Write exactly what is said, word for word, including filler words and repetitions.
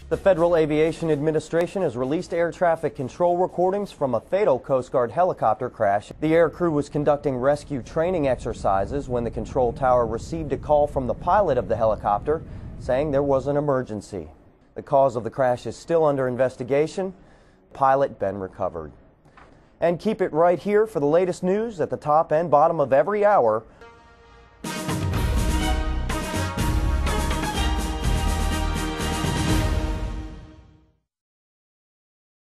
The Federal Aviation Administration has released air traffic control recordings from a fatal Coast Guard helicopter crash. The air crew was conducting rescue training exercises when the control tower received a call from the pilot of the helicopter saying there was an emergency. The cause of the crash is still under investigation. The pilot been recovered. And keep it right here for the latest news at the top and bottom of every hour.